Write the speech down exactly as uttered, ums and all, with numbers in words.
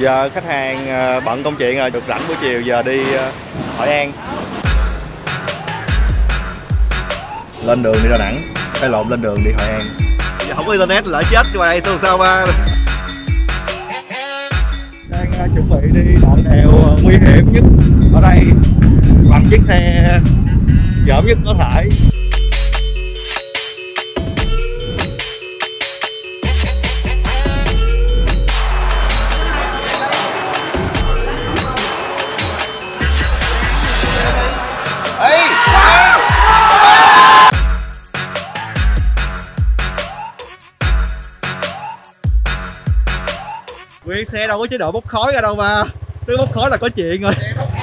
Giờ khách hàng bận công chuyện rồi, được rảnh buổi chiều giờ đi Hội An. Lên đường đi Đà Nẵng, cái lộn lên đường đi Hội An. Giờ không có internet lỡ chết ngoài đây sao sao ba. Đang uh, chuẩn bị đi đoạn đèo uh, nguy hiểm nhất ở đây bằng chiếc xe dởm nhất có thể. Nguyên xe đâu có chế độ bốc khói ra đâu mà. Nếu bốc khói là có chuyện rồi.